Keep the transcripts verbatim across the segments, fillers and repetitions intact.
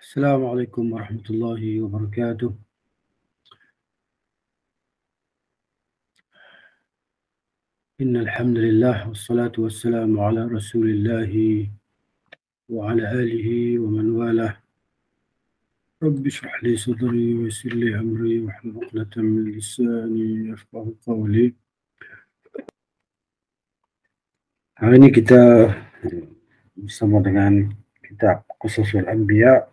Assalamualaikum warahmatullahi wabarakatuh. Innal hamdalillah wassalatu wassalamu ala Rasulillah wa ala alihi wa man walah. Rabbi shrah li sadri wa yassir li amri wahlul 'uqdatam min lisani yafqahu qawli. Hari ini kita bersama dengan kitab Qasasul Anbiya.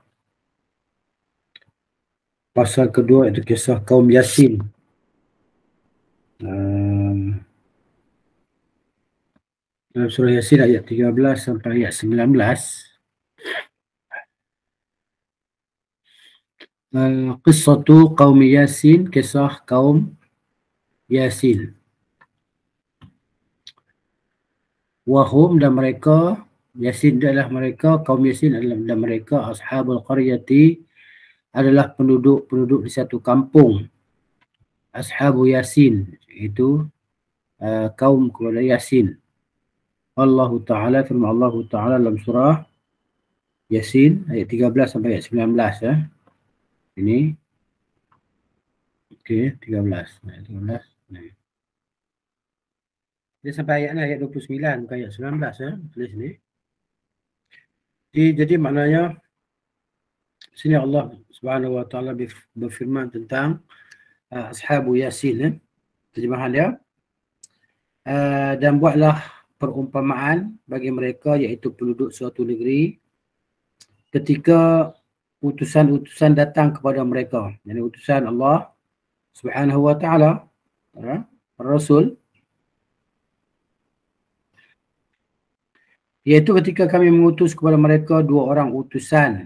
Pasal kedua itu kisah kaum Yasin. Uh, dalam surah Yasin ayat tiga belas sampai ayat sembilan belas. Uh, Qissatu kaum Yasin, kisah kaum Yasin. Wahum, dan mereka, Yasin adalah mereka, kaum Yasin adalah dan mereka, ashabul qaryati, adalah penduduk-penduduk di satu kampung. Ashabu Yasin, itu uh, kaum kepada Yasin. Allah Ta'ala, firman Allah Ta'ala dalam surah Yasin ayat tiga belas sampai ayat sembilan belas ya. Ini okey, tiga belas ayat tiga belas. Nah. Dia sampai ayat ni ayat dua puluh sembilan bukan ayat sembilan belas ya. Tulis ni. Jadi, jadi maknanya sini Allah Subhanahu wa Ta'ala berfirman tentang uh, ashabu Yasin ya. Terjemahan dia. Uh, dan buatlah perumpamaan bagi mereka, iaitu penduduk suatu negeri, ketika utusan-utusan datang kepada mereka. Jadi utusan Allah Subhanahu wa Ta'ala, ya, Rasul, iaitu ketika kami mengutus kepada mereka dua orang utusan,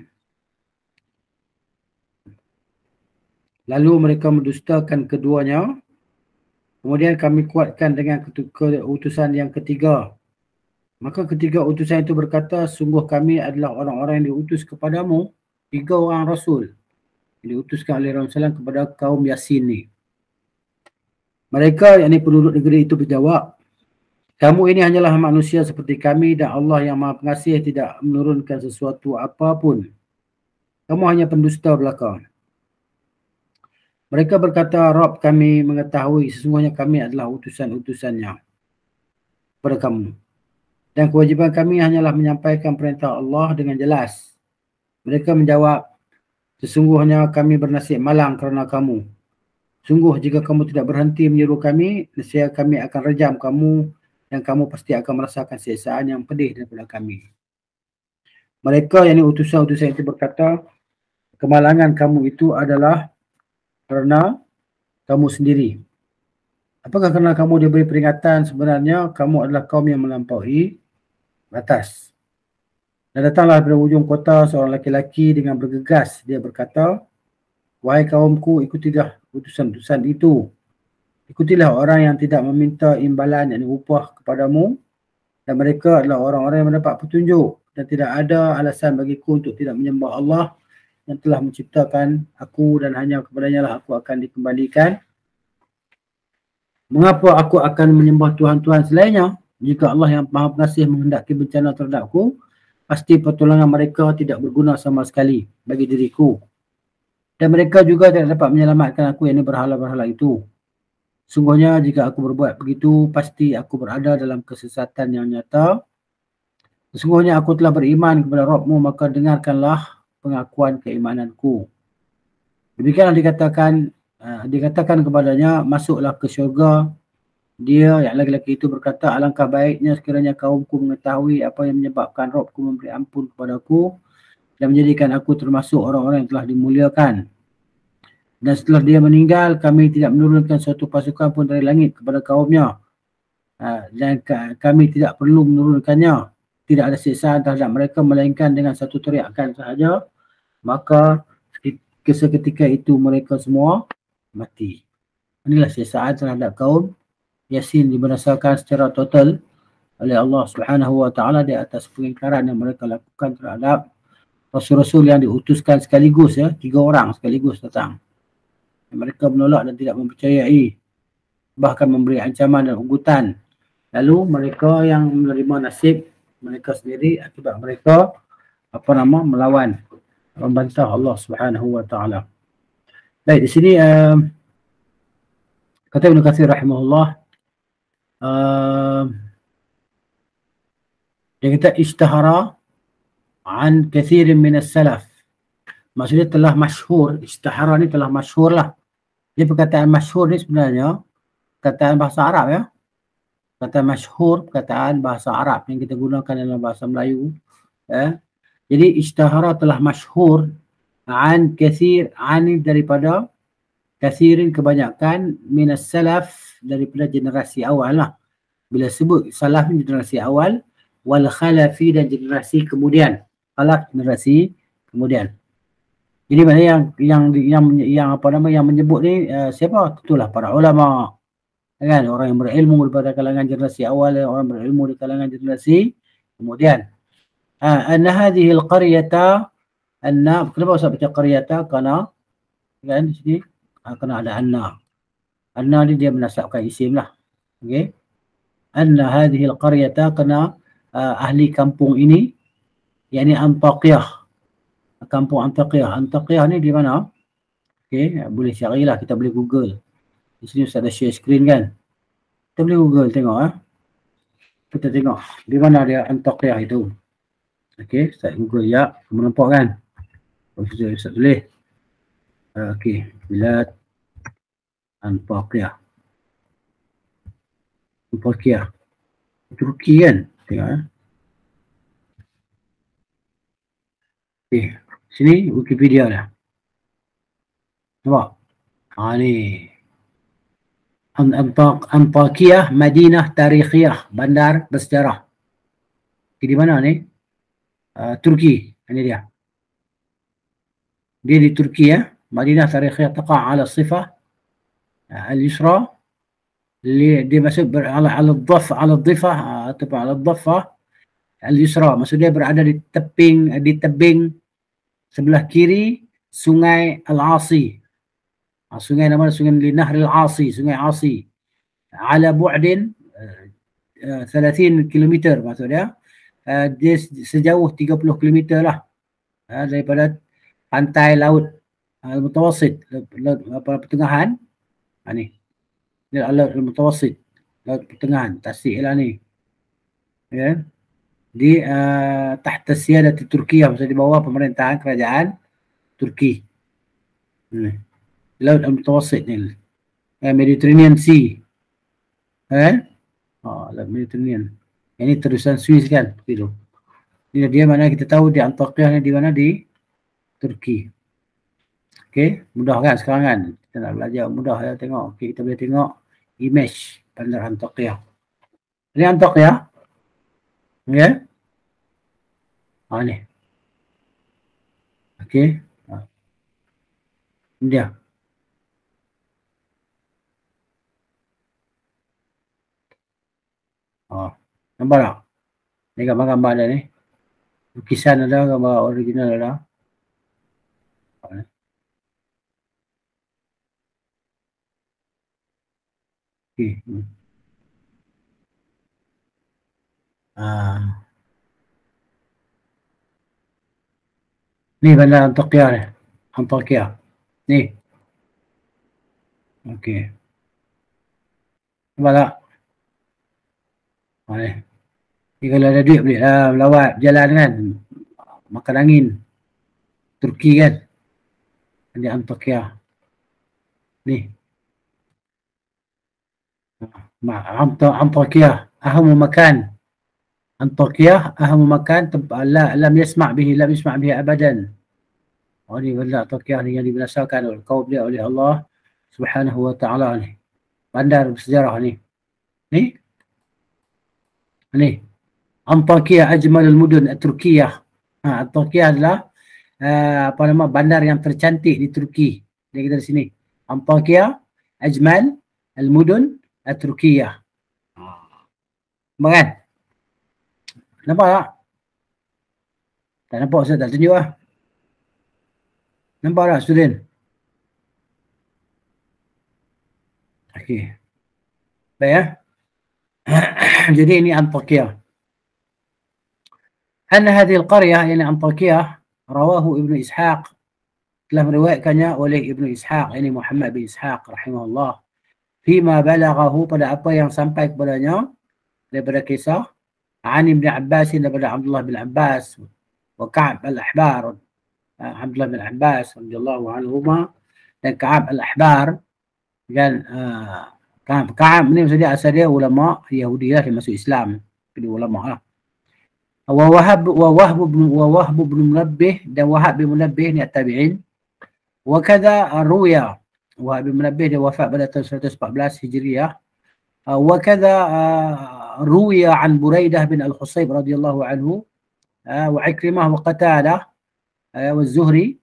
lalu mereka mendustakan keduanya, kemudian kami kuatkan dengan utusan yang ketiga. Maka ketiga utusan itu berkata, sungguh kami adalah orang-orang yang diutus kepadamu, tiga orang Rasul yang diutuskan oleh Rasulullah kepada kaum Yasin ni. Mereka, yakni penduduk negeri itu, berjawab, kamu ini hanyalah manusia seperti kami dan Allah yang Maha Pengasih tidak menurunkan sesuatu apapun. Kamu hanya pendusta belaka. Mereka berkata, Rabb kami mengetahui sesungguhnya kami adalah utusan-utusannya kepada kamu. Dan kewajiban kami hanyalah menyampaikan perintah Allah dengan jelas. Mereka menjawab, sesungguhnya kami bernasib malang kerana kamu. Sungguh jika kamu tidak berhenti menyeru kami, nescaya kami akan rejam kamu dan kamu pasti akan merasakan siksaan yang pedih daripada kami. Mereka, yang ini utusan-utusan itu, berkata, kemalangan kamu itu adalah kerana kamu sendiri. Apakah kerana kamu diberi peringatan sebenarnya kamu adalah kaum yang melampaui batas? Dan datanglah dari ujung kota seorang laki-laki dengan bergegas. Dia berkata, wahai kaumku, ikutilah utusan-utusan itu. Ikutilah orang yang tidak meminta imbalan yang upah kepadamu. Dan mereka adalah orang-orang yang mendapat petunjuk. Dan tidak ada alasan bagiku untuk tidak menyembah Allah yang telah menciptakan aku, dan hanya kepadanya lah aku akan dikembalikan. Mengapa aku akan menyembah Tuhan-Tuhan selainnya? Jika Allah yang Maha Pengasih menghendaki bencana terhadapku, pasti pertolongan mereka tidak berguna sama sekali bagi diriku. Dan mereka juga tidak dapat menyelamatkan aku, yang ini berhala-berhala itu. Sungguhnya jika aku berbuat begitu, pasti aku berada dalam kesesatan yang nyata. Sesungguhnya aku telah beriman kepada Rabbmu, maka dengarkanlah pengakuan keimananku. Demikianlah dikatakan, uh, dikatakan kepadanya, masuklah ke syurga. Dia, yang laki-laki itu, berkata, alangkah baiknya sekiranya kaumku mengetahui apa yang menyebabkan Rabbku memberi ampun kepadaku dan menjadikan aku termasuk orang-orang yang telah dimuliakan. Dan setelah dia meninggal, kami tidak menurunkan suatu pasukan pun dari langit kepada kaumnya. Uh, dan kami tidak perlu menurunkannya. Tidak ada siksaan terhadap mereka melainkan dengan satu teriakan sahaja. Maka seketika itu mereka semua mati. Inilah siksaan terhadap kaum Yasin, dibinasakan secara total oleh Allah Subhanahu wa Ta'ala di atas pengingkaran yang mereka lakukan terhadap Rasul-Rasul yang diutuskan sekaligus ya. Tiga orang sekaligus datang. Mereka menolak dan tidak mempercayai. Bahkan memberi ancaman dan ugutan. Lalu mereka yang menerima nasib mereka sendiri akibat mereka apa nama melawan membantah Allah Subhanahu wa taala. Baik, di sini uh, kata Ibnu Katsir rahimahullah, uh, dia kata ishtahara an kathirin min as-salaf. Maksudnya telah masyhur, ishtahara ni telah masyhur lah. Dia perkataan masyhur ni sebenarnya perkataan bahasa Arab ya. Perkataan masyhur, perkataan bahasa Arab yang kita gunakan dalam bahasa Melayu. Ya. Jadi ishtahara telah masyhur an kathir, an daripada kathirin kebanyakan minas salaf daripada generasi awal lah. Bila sebut salaf ni generasi awal, wal khalafi dan generasi kemudian. Khalaf generasi kemudian. Jadi mana yang yang yang yang apa nama yang menyebut ni uh, siapa? Tentulah para ulama. Kan, orang yang berilmu daripada kalangan generasi awal, orang berilmu di kalangan generasi kemudian. Ah, anna hadhihi al-qaryata, anna, kenapa saya baca qaryata? Kerana kan di sini ah, kena ada anna. Anna ni dia menasabkan isim lah. Okey. Anna hadhihi al-qaryata, kena uh, ahli kampung ini, yakni Antaqiyah. Kampung Antaqiyah. Antaqiyah ni di mana? Okey, boleh carilah, kita boleh Google. Di sini Ustaz ada share screen kan. Kita boleh Google tengok ah. Kita tengok di mana dia Antaqiyah itu. Okey, Ustaz Google ya. Kamu nampak kan? Ustaz Ustaz boleh. Uh, Okey, Bilad Antaqiyah. Antaqiyah. Turki kan? Tengok ah. Okey, sini Wikipedia dah. Nampak? Ha ni. Antakiyah Madinah Tarikhiyah, bandar bersejarah. Di mana ni? Uh, Turki. Ini dia. Dia di Turki ya. Madinah Tarikhiyah taqa' ala sifah al-yusra. Dia maksud ala al-dhaf ala dhifah atau ala dhafah al-yusra. Maksud dia berada di tebing di tebing sebelah kiri Sungai Al-Asi. Sungai nama sungai Nahr Al-Asi, Sungai Asi. Ala bu'din uh, tiga puluh kilometer maksudnya. Uh, dia sejauh tiga puluh kilometer lah uh, daripada pantai laut Al-Mutawassit, uh, pertengahan. Ha ni. Dia Laut Al-Mutawassit, laut pertengahan, tasik lah ni. Ya. Yeah. Di uh, tahta siyadat Turkiyah, maksudnya di bawah pemerintahan kerajaan Turki. Hmm. Laut Al-Mutawassit ni. Eh, Mediterranean Sea. Eh? Oh, Laut Mediterranean. Ini terusan Swiss kan? Begitu. Ini dia mana kita tahu di Antaqiyah ni di mana? Di Turki. Okey, mudah kan sekarang kan? Kita nak belajar mudah ya, tengok. Okey, kita boleh tengok image bandar Antaqiyah. Ini Antaqiyah. Ya. Yeah. Ha ni. Okey. Ha. Ini dia. Oh, nampak tak? Ni gambar-gambar ada ni. Lukisan ada, gambar original ada. Okey. Hmm. Ah. Ni bandar Antaqiyah ni. Antaqiyah. Ni. Okey. Nampak tak? Ni. Ni kalau ada duit boleh lah melawat jalan kan. Makan angin. Turki kan. Di Antaqiyah. Ni. Antaqiyah. Ahamu makan. Antaqiyah ahamu makan la lam yasma' bihi lam yasma' bihi abadan. Oh ni bandar Antaqiyah ni yang dibinasakan oleh kaum dia oleh Allah Subhanahu wa taala ni. Bandar bersejarah ni. Ni. Ni. Antaqiyah ajmalul mudun at-Turkiyah. Ha, Antaqiyah adalah uh, apa nama bandar yang tercantik di Turki. Dia kata di sini. Antaqiyah ajmal al-mudun at-Turkiyah. Nampak kan? Nampak tak? Tak nampak Ustaz, tak tunjuk lah. Nampak tak student? Okey. Baik ya. Jadi ini Antaqiyah. Anna hadhihi al-qaryah, yani Antaqiyah, rawahu Ibnu Ishaq, telah meriwayatkannya oleh Ibnu Ishaq, ini Muhammad bin Ishaq rahimahullah, fima balaghahu, pada apa yang sampai kepadanya daripada kisah an Ibn Abbas, daripada Abdullah bin Abbas, wa Ka'ab al-Ahbar, Abdullah bin Abbas radhiyallahu anhuma, dan Ka'ab al-Ahbar, dan uh, Ka'ab ni maksudnya asal dia ulama Yahudi lah, dia masuk Islam, jadi ulama lah. Wa Wahab wa Wahb bin wa Wahb bin Munabbih, dan Wahab bin Munabbih ni at-tabi'in. Wa kadza ruya, Wahab bin Munabbih dia wafat pada tahun seratus empat belas Hijriah. Wa kadza ruya an Buraidah bin Al-Husayb radhiyallahu anhu, wa Ikrimah wa Qatadah wa Zuhri.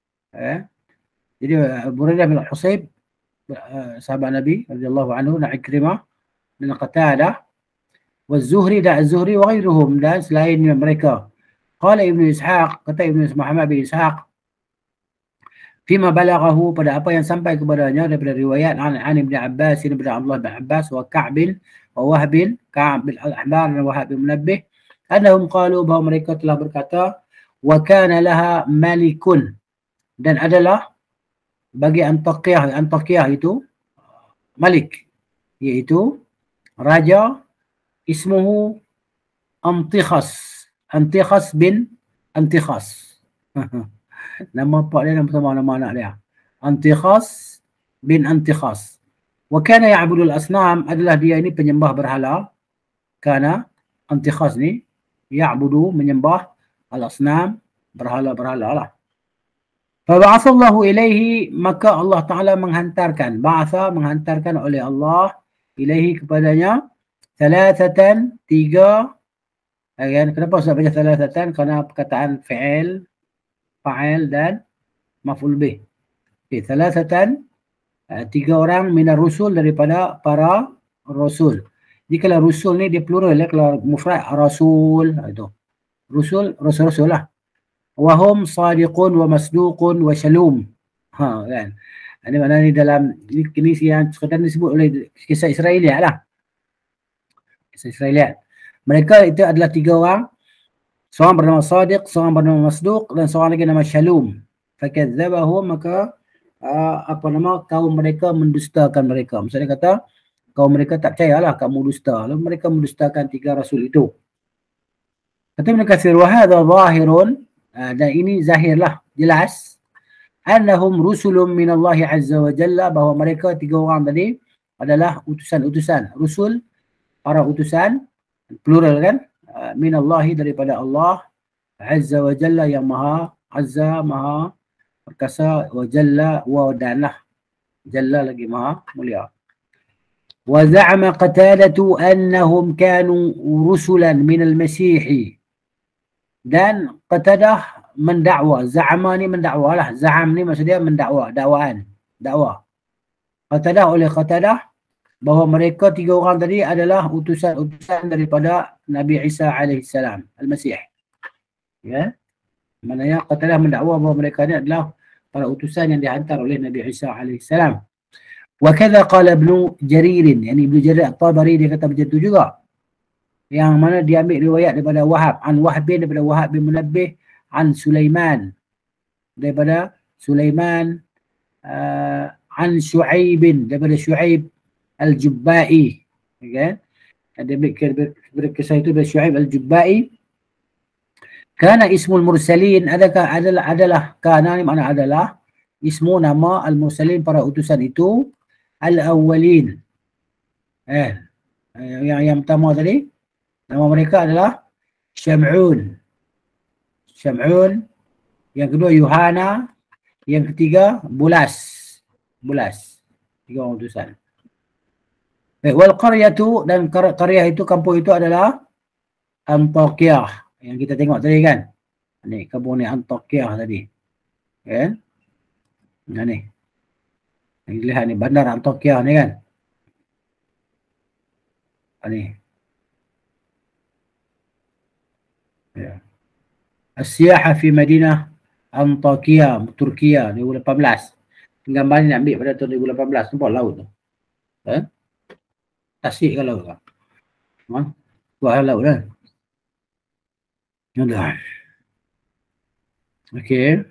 Jadi Buraidah bin Al-Husayb sahabat Nabi radhiyallahu anhu, dan Ikrimah dan Qatadah wa Zuhri, dan Az-Zuhri wa ghairuhum, dan selain mereka. Qala Ibnu Ishaq, kata Ibnu Muhammad bin Ishaq, fima balaghahu, pada apa yang sampai kepadanya daripada riwayat an, an Ibn Abbas, daripada Abdullah bin Abbas, wa Ka'b wa Wahb, Ka'ab bin al-Ahbar dan Wahab bin Munabbih, annahum qalu, bahawa mereka telah berkata, wa kana laha malikun, dan adalah bagi Antakiyah, Antakiyah itu malik, iaitu raja, ismuhu Antikhas, Antikhas bin Antikhas. Nama pak dia sama nama anak dia, Antikhas bin Antikhas. Wa kana ya'budul asnam, adalah dia ini penyembah berhala. Kana Antikhas ni ya'budu, menyembah al-asnam, berhala-berhala lah. Fa ba'athallahu ilaihi, maka Allah Ta'ala menghantarkan, ba'atha menghantarkan oleh Allah, ilaihi kepadanya, thalathatan, tiga. Kenapa saya baca thalathatan? Kerana perkataan fi'il, fa'il dan maf'ul bih. Okay, thalathatan, tiga orang minar rusul, daripada para rasul. Jadi kalau rusul ni dia plural ya, kalau mufrad rasul itu. Rusul, rasul-rasul lah. Wahum sadiqun wa masduqun wa shalum. Ha kan. Ini maknanya ni dalam ini, ini yang sekarang disebut oleh kisah Israeliat lah. Kisah Israeliat. Mereka itu adalah tiga orang. Seorang bernama Sadiq, seorang bernama Masduq, dan seorang lagi nama Shalum. Fakadzabahum, maka uh, apa nama kaum mereka mendustakan mereka. Maksudnya kata kaum mereka tak percayalah kamu dusta. Lalu mereka mendustakan tiga rasul itu. Kata Ibnu Katsir, wa hadza zahirun, uh, dan ini zahirlah, jelas, annahum rusulun min Allah azza wa jalla, bahawa mereka tiga orang tadi adalah utusan-utusan, rusul, para utusan, plural kan, uh, min Allah, daripada Allah azza wa jalla, yang maha azza, maha perkasa, wa jalla, wa danlah, jalla lagi maha mulia. Wa za'ama Qatadatu annahum kanu rusulan min al-Masih, dan Qatadah mendakwa, za'ama ni mendakwa lah, za'am ni maksudnya mendakwa, dakwaan, dakwah. Qatadah oleh Qatadah bahawa mereka tiga orang tadi adalah utusan-utusan daripada Nabi Isa alaihissalam, Al-Masih. Ya. Maknanya Qatadah mendakwa bahawa mereka ni adalah para utusan yang dihantar oleh Nabi Isa alaihissalam. Wa kadza qala Ibnu Jarir, yani Ibnu Jarir At-Tabari, dia kata macam tu juga. Yang mana dia ambil riwayat daripada Wahab, an Wahb, daripada Wahab bin Munabbih, an Sulaiman, daripada Sulaiman, uh, an Shu'aib, daripada Shu'aib Al-Jubba'i. Okay. Ada berkisah itu dari Shu'aib Al-Jubba'i. Kana ismul mursalin, adakah adalah adalah kana ni makna adalah ismu, nama al-mursalin, para utusan itu, al-awwalin. Eh, yang yang pertama tadi nama mereka adalah Syam'un. Syam'un. Yang kedua Yuhana. Yang ketiga Bulas. Bulas. Tiga orang utusan. Baik, wal qaryatu, dan qaryah itu, kampung itu adalah Antakiyah. Yang kita tengok tadi kan. Ni kampung ni Antakiyah tadi. Kan? Nah ni. Yang lihat ni bandar Antakiyah ni kan. Ni. Ya. As-siyahah fi Madinah Antakiyah, Turkiya, dua ribu lapan belas. Gambar ni nak ambil pada tahun dua ribu lapan belas. Nampak laut tu. Eh? Tasik ke laut ke? Ha? Buat laut kan? Yalah. Okey.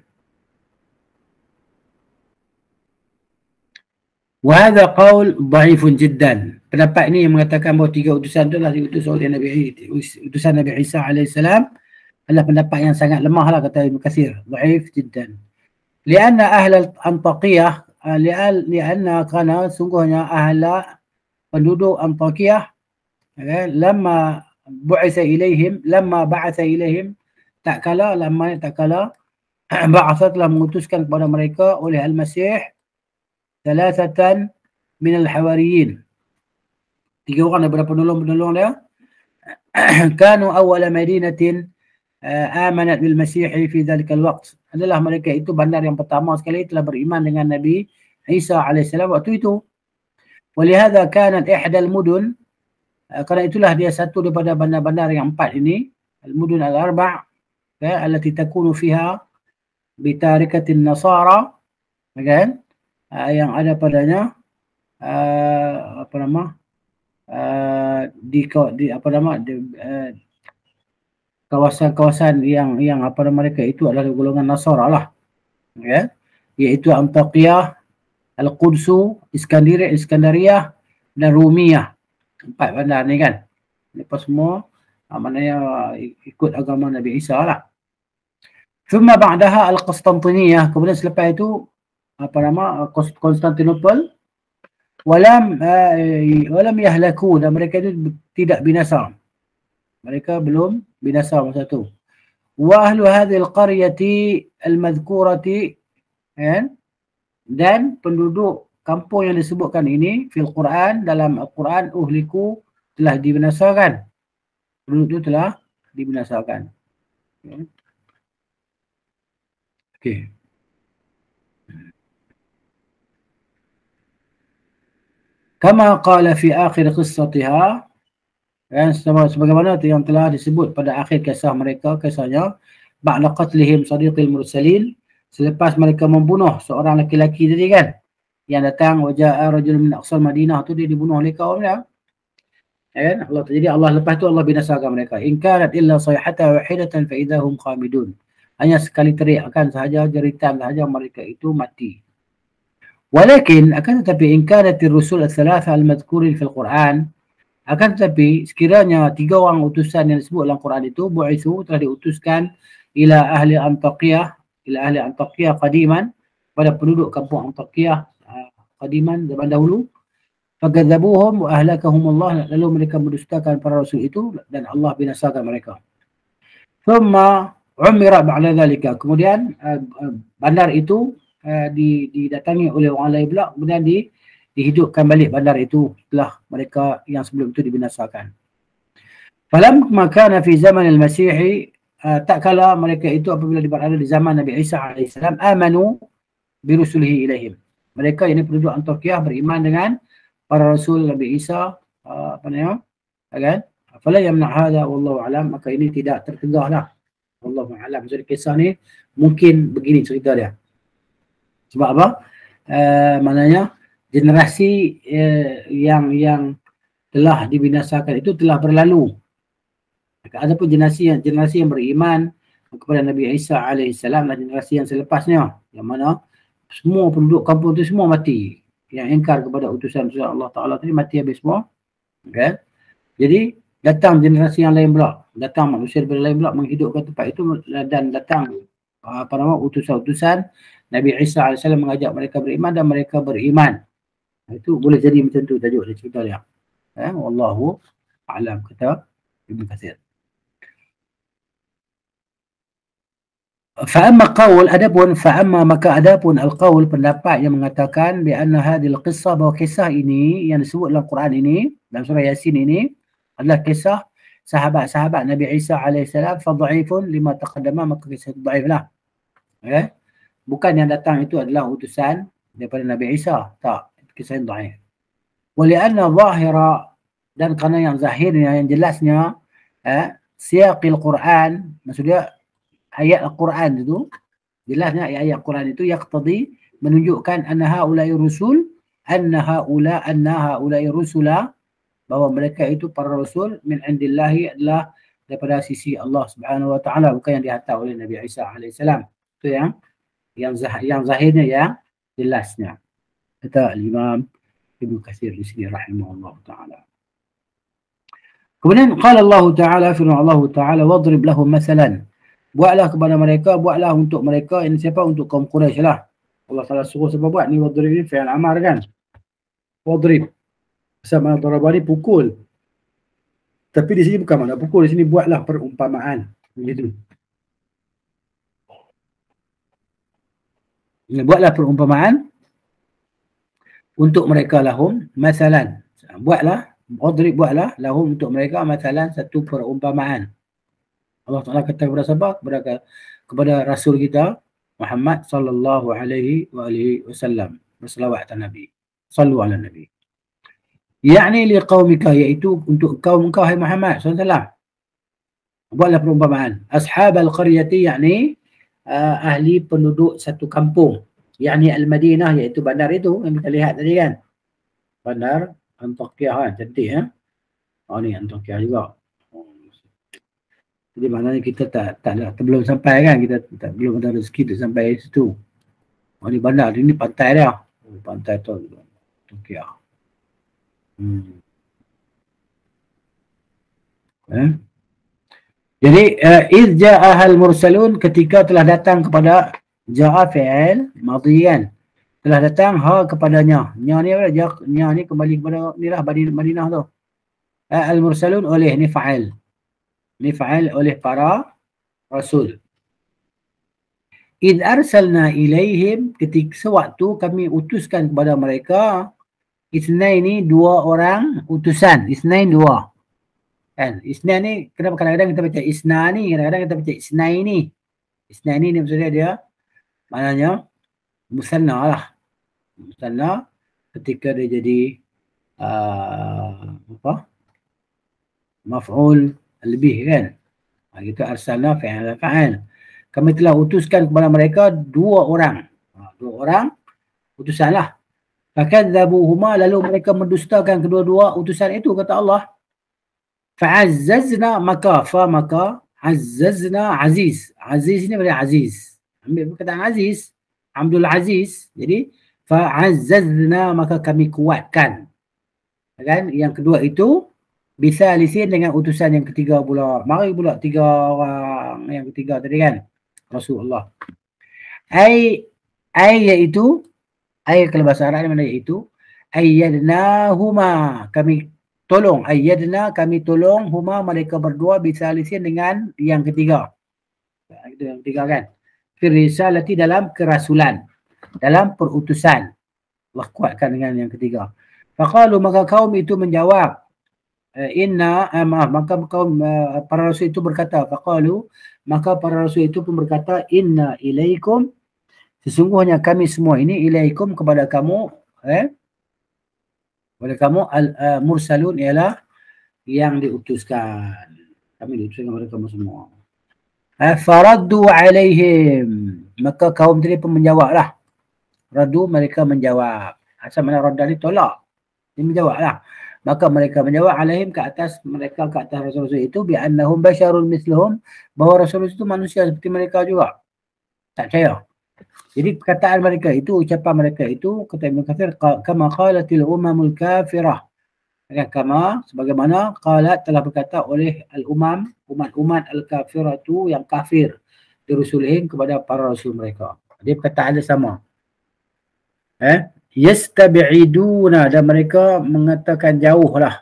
Wahada qaul dhaifun jiddan. Pendapat ini yang mengatakan bahawa tiga utusan itu adalah diutus oleh Nabi utusan Nabi Isa alaihissalam adalah pendapat yang sangat lemah lah, kata Ibn Katsir. Dhaif jiddan. Lianna ahla Antakiyah, lianna kerana sungguhnya ahla penduduk Antakiyah, lama bu'isa ilaihim, lama ba'atha ilaihim, tak kala, lama tak kala ba'atha telah mengutuskan kepada mereka oleh Al-Masih thalathatan min al-hawariyin, tiga orang daripada penolong-penolong dia. Kanu awwala madinatin amanat bil Masih fi dhalika al-waqt, adalah mereka itu bandar yang pertama sekali telah beriman dengan Nabi Isa alaihissalam waktu itu. Walihada kanat ihda al-mudun, kerana itulah dia satu daripada bandar-bandar yang empat ini, al-mudun al-arba' allati takunu fiha bitarikatin nasara, kan, Uh, yang ada padanya uh, apa nama uh, di, di apa nama di, uh, kawasan-kawasan yang yang apa nama mereka itu adalah golongan Nasara lah, ya, iaitu Antakiyah, Al-Qudsu, Iskandariyah, Iskandariyah dan Rumiyah. Empat bandar ni kan. Lepas semua uh, maknanya uh, ikut agama Nabi Isa lah. Thumma ba'daha Al-Qustantiniyyah, kemudian selepas itu apa nama Konstantinopel, walam uh, walam yahlaku, dan mereka itu tidak binasa, mereka belum binasa masa itu. Wa ahlu hadhil qaryati al-madhkurati, dan penduduk kampung yang disebutkan ini fil Quran, dalam Al-Quran, uhliku, telah dibinasakan, penduduk itu telah dibinasakan. Okey. Okay. Kama qala fi akhir qissatiha, dan sebagaimana yang telah disebut pada akhir kisah mereka, kisahnya ba'da qatlihim sadiqil mursalin, selepas mereka membunuh seorang lelaki tadi kan, yang datang waja'a rajul min aqsal Madinah, tu dia dibunuh oleh kaum dia. Kan? Allah, jadi Allah lepas tu Allah binasakan mereka. In kanat illa sayhatan wahidatan fa idahum khamidun. Hanya sekali teriakan sahaja, jeritan sahaja, mereka itu mati. Walakin akan tetapi in kanatir rusul ats-tsalatsa al-madhkurin fil Quran, akan tetapi sekiranya tiga orang utusan yang disebut dalam Quran itu bu'itsu, telah diutuskan ila ahli Antakiyah, ila ahli Antakiyah qadiman, pada penduduk kampung Antakiyah qadiman, zaman dahulu, fakadzabuhum wa ahlakahum Allah, lalu mereka mendustakan para rasul itu dan Allah binasakan mereka. Thumma umira ba'da dzalika, kemudian uh, bandar itu Uh, didatangi oleh orang lain pula, kemudian di, dihidupkan balik bandar itu setelah mereka yang sebelum itu dibinasakan. Falamma kana fi zaman al-Masih, uh, tak kala mereka itu apabila berada di zaman Nabi Isa alaihissalam, amanu bi rusulihi ilaihim, mereka ini penduduk Antakiyah beriman dengan para rasul Nabi Isa, uh, apa namanya, kan? Fala yamna hadha wallahu alam, maka ini tidak tertegahlah, wallahu alam. Jadi kisah ni mungkin begini cerita dia. Sebab apa? Uh, maknanya generasi uh, yang yang telah dibinasakan itu telah berlalu. Adapun generasi yang generasi yang beriman kepada Nabi Isa alaihissalam dan generasi yang selepasnya, yang mana semua penduduk kampung itu semua mati. Yang ingkar kepada utusan Allah Ta'ala tadi mati habis semua. Okay. Jadi datang generasi yang lain pula, datang manusia yang lain pula menghidupkan tempat itu, dan datang apa nama utusan-utusan Nabi Isa alaihissalam mengajak mereka beriman dan mereka beriman. Itu boleh jadi macam tu tajuk dia cerita dia. Eh, wallahu a'lam, kata Ibn Katsir. Fa'amma qaul, adapun fa'amma maka adapun al-qaul, pendapat yang mengatakan bi anna hadhil qissah, bahawa kisah ini yang disebut dalam Quran ini, dalam surah Yasin ini adalah kisah sahabat-sahabat Nabi Isa alaihissalam, fa dhaifun lima taqaddama, maka kisah dhaif lah. Okay. Bukan yang datang itu adalah utusan daripada Nabi Isa, tak, kisah yang dhaif. Wa li'anna zahira, dan kerana yang zahirnya, yang jelasnya, eh, siyaqil Quran, maksudnya ayat Al-Quran itu, jelasnya ayat Al-Quran itu yaqtadi, menunjukkan anna haula'i rusul, anna haula anna haula'i rusula, bahawa mereka itu para rasul min indillahi, adalah daripada sisi Allah Subhanahu wa taala, bukan yang dihantar oleh Nabi Isa alaihissalam. Itu yang yang zah, yang zahirnya yang jelasnya. Kata Imam Ibnu Katsir di sini rahimahullah taala. Kemudian qala Allah taala, firman Allah taala, wadrib lahum masalan. Buatlah kepada mereka, buatlah untuk mereka, ini siapa? Untuk kaum Quraisy lah. Allah Taala suruh siapa buat ni? Wadrib ni fi'il amar kan? Wadrib. Sama darabani pukul. Tapi di sini bukan makna pukul, di sini buatlah perumpamaan. Begitu. Buatlah perumpamaan untuk mereka lahum masalan. Buatlah, wadrib buatlah lahum untuk mereka masalan, satu perumpamaan. Allah Taala kata kepada siapa? Kepada, kepada Rasul kita Muhammad sallallahu alaihi wa alihi wasallam. Berselawat atas Nabi. Sallu ala Nabi. Yakni liqaumika, iaitu untuk kaum engkau hai Muhammad sallallahu alaihi wasallam. Buatlah perumpamaan. Ashabal qaryati, yakni uh, ahli penduduk satu kampung. Yakni Al-Madinah, iaitu bandar itu yang kita lihat tadi kan. Bandar Antakya kan, cantik ya. Oh ni Antakya juga. Jadi maknanya kita tak tak ada, belum sampai kan, kita tak, belum ada rezeki untuk sampai situ. Oh ni bandar, ini pantai dia. Oh, pantai tu Antakya. Hmm. Eh? Jadi uh, iz ja'ahal mursalun, ketika telah datang kepada, ja'a fi'il madhi kan, telah datang ha kepadanya. Nya ni apa? Nya ni kembali kepada ni lah Madinah tu. Uh, al mursalun oleh, ni fa'il. Ni fa'il oleh para rasul. Id arsalna ilaihim, ketika sewaktu kami utuskan kepada mereka, isnain ni dua orang utusan, isnain dua. Kan? Isnain ni, kenapa kadang-kadang kita baca isna ni, kadang-kadang kita baca isnain ni. Isnain ni, ni maksudnya dia, maknanya musanna lah. Musanna ketika dia jadi uh, apa? Maf'ul lebih kan. Ha, kita arsalna fi'il fa'il. Kami telah utuskan kepada mereka dua orang. Ha, dua orang utusan lah. Fakadzabuhuma, lalu mereka mendustakan kedua-dua utusan itu, kata Allah. Fa'azzazna, maka fa maka azzazna aziz. Aziz ini berarti aziz. Ambil perkataan aziz, Abdul Aziz. Jadi fa'azzazna, maka kami kuatkan. Kan? Yang kedua itu bisa lisin dengan utusan yang ketiga pula. Mari pula tiga orang yang ketiga tadi kan, Rasulullah. Ai ai iaitu, ai kalau bahasa Arab mana iaitu, ayyadnahuma, kami tolong, ayyadna kami tolong, huma mereka berdua, bisa lisin dengan yang ketiga. Itu yang ketiga kan. Fi risalati, dalam kerasulan, dalam perutusan. Allah kuatkan dengan yang ketiga. Faqalu, maka kaum itu menjawab, inna eh, maaf maka kaum uh, para rasul itu berkata, faqalu, maka para rasul itu pun berkata, inna ilaikum, sesungguhnya kami semua ini, ilaikum kepada kamu, eh kepada kamu, al uh, mursalun ialah yang diutuskan, kami diutuskan kepada kamu semua. eh, faraddu alaihim, maka kaum tadi pun menjawablah. Radu, mereka menjawab. Asal mana radda ni tolak, dia menjawablah. Maka mereka menjawab alaihim, ke atas mereka, ke atas rasul-rasul itu, bi'annahum basyarun misluhum, bahawa rasul itu manusia seperti mereka juga. Tak percaya. Jadi perkataan mereka itu, ucapan mereka itu, kata Ibnu Katsir, kama qalatil umamul kafirah. Kama, sebagaimana qalat, telah berkata oleh al-umam, umat-umat al-kafiratu, yang kafir, dirusulihim, kepada para rasul mereka. Dia perkataan dia sama. Eh? Yastabi'iduna, dan mereka mengatakan jauh lah,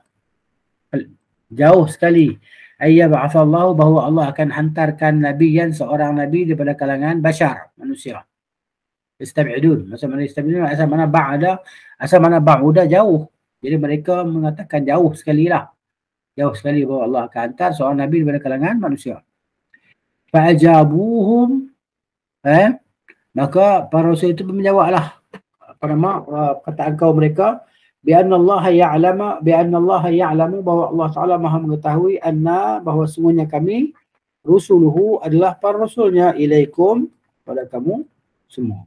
jauh sekali, ayya ba'athallahu, bahawa Allah akan hantarkan nabiyan, seorang nabi daripada kalangan bashar, manusia. Yastabi'idun, asal mana yastabi'idun, asal mana ba'ada, asal mana ba'uda, jauh. Jadi mereka mengatakan jauh sekali lah, jauh sekali bahawa Allah akan hantar seorang nabi daripada kalangan manusia. Fa'ajabuhum, eh? maka para rasul itu menjawab lah pada uh, perkataan kaum mereka, bi'anna Allah ya'lama, bi'anna Allah ya'lamu, bahawa Allah Ta'ala maha mengetahui, anna, bahawa semuanya kami, rusuluhu, adalah para rasulnya, ilaikum, pada kamu semua.